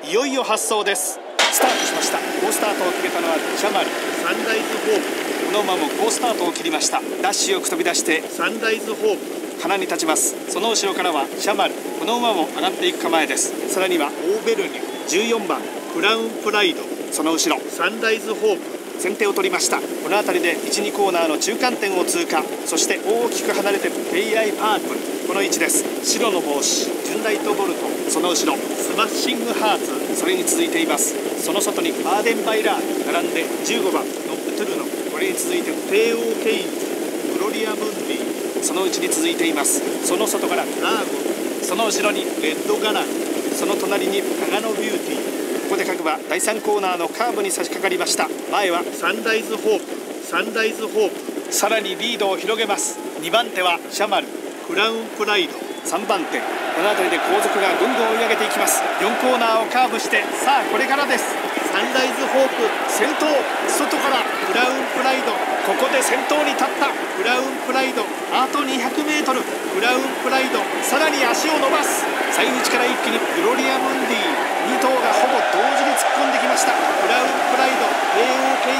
いよいよ発走です。スタートしました。好スタートを決めたのはシャマル。 サンライズホープ。 この馬も好スタートを切りました。ダッシュよく飛び出してサンライズホープ。 鼻に立ちます。その後ろからはシャマル。この馬も上がっていく構えです。さらにはオーベルニュ、14番クラウンプライド。 その後ろサンライズホープ。 先手を取りました。この辺りで 1,2 コーナーの中間点を通過。そして大きく離れてペイアイパープル、この位置です。白の帽子ジュンライトボルト、その後ろスマッシングハーツ、それに続いています。その外にバーデンバイラー並んで15番ノップトゥルノ、これに続いて帝王ケインズ、グロリアムンディ、 そのうちに続いています。その外からラーゴ、その後ろにレッドガラン、その隣にパガノビューティー。ここで各馬第3コーナーのカーブに差し掛かりました。前はサンライズホープ。サンライズホープ。 さらにリードを広げます。2番手はシャマル、 クラウンプライド。 3番手、この辺りで後続がぐんぐん追い上げていきます。4コーナーをカーブして、さあこれからです。 サンライズホープ先頭、外からクラウンプライド。 ここで先頭に立ったクラウンプライド。 あと 200m、 クラウンプライド。 さらに足を伸ばす。最内から一気にグロリアムンディ、2頭がほぼ同時に突っ込んできました。 クラウンプライド、帝王ケイ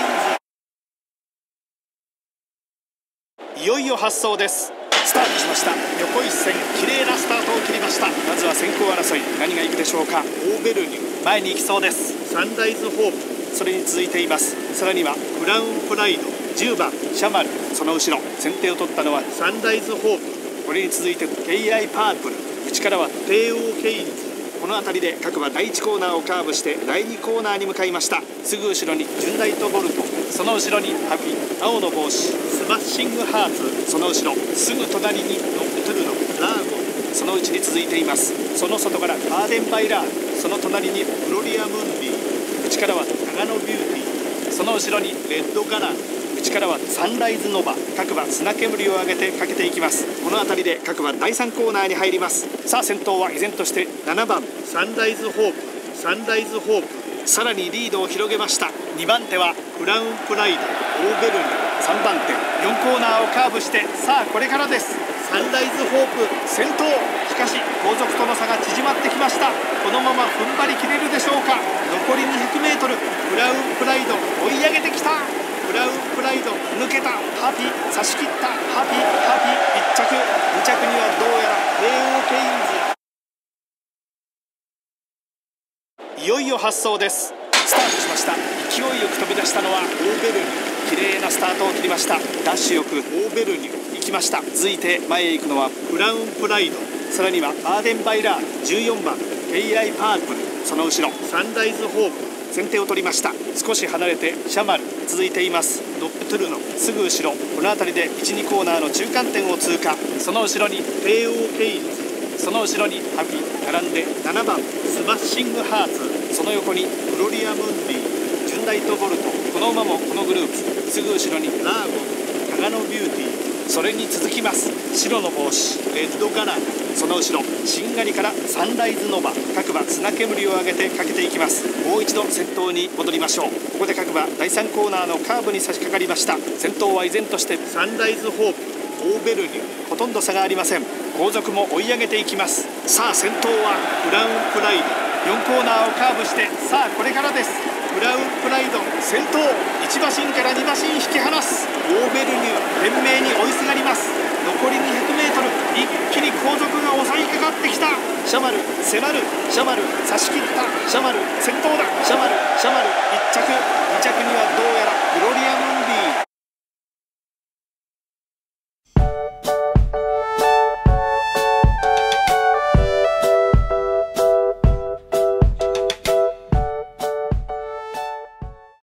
ンズ。 いよいよ発走です。スタートしました。横一線綺麗なスタートを切りました。まずは先行争い、何がいくでしょうか。オーベルニュ前に行きそうです。 サンライズホープ。 それに続いています。さらにはクラウンプライド。 10番シャマル、その後ろ先手を取ったのはサンライズホープ。 これに続いてペイアイパープル、内からは帝王ケインズ。 この辺りで各馬第1コーナーをカーブして第2コーナーに向かいました。すぐ後ろにジュンライトボルト、その後ろにハピ、青の帽子スマッシングハーツ。 その後ろすぐ隣にノップトゥルノ、 ラーゴ、 そのうちに続いています。その外からバーデンバイラー、その隣にグロリアムンディ、 内からはタガノビューティー、その後ろにレッドガラン、内からはサンライズノバ。各馬砂煙を上げてかけていきます。この辺りで各馬第3コーナーに入ります。さあ先頭は依然として7番サンライズホープ。サンライズホープ。 さらにリードを広げました。2番手はクラウンプライド。 オーベルニュ、3番手4コーナーをカーブして、さあこれからです。 サンライズホープ先頭、しかし後続との差が縮まってきました。このまま踏ん張りきれるでしょうか。残り 200m、 クラウンプライド追い上げてきた。 クラウンプライド抜けた。ハピ、差し切った。ハピ、ハピ、1着、2着にはどうやら帝王ケインズ。 いよいよ発走です。スタートしました。勢いよく飛び出したのはオーベルニュ、綺麗なスタートを切りました。ダッシュよくオーベルニュ行きました。続いて前へ行くのはクラウンプライド。 さらにはバーデンバイラー、14番ペイアイパープル、その後ろサンライズホープ。 先手を取りました。少し離れてシャマル続いています。ノップトゥルノすぐ後ろ、この辺りで 1,2 コーナーの中間点を通過。その後ろに帝王ケインズ、 その後ろにハピ並んで7番スマッシングハーツ、 その横にグロリアムンディ、 ジュンライトボルト、この馬もこのグループ。すぐ後ろにラーゴ、タガノビューティー、 それに続きます白の帽子レッドガラン、 その後ろしんがりからサンライズノバ。各馬砂煙を上げてかけていきます。もう一度先頭に戻りましょう。ここで各馬第3コーナーのカーブに差し掛かりました。先頭は依然としてサンライズホープ。 オーベルニュ、ほとんど差がありません。後続も追い上げていきます。さあ先頭はクラウンプライド。 4コーナーをカーブして、さあこれからです。 クラウンプライド先頭、1馬身から2馬身引き離す。オーベルニュ懸命に追いすがります。残り 200m、 一気に後続が襲いかかってきた。シャマル迫る、シャマル差し切った。シャマル先頭だ。シャマル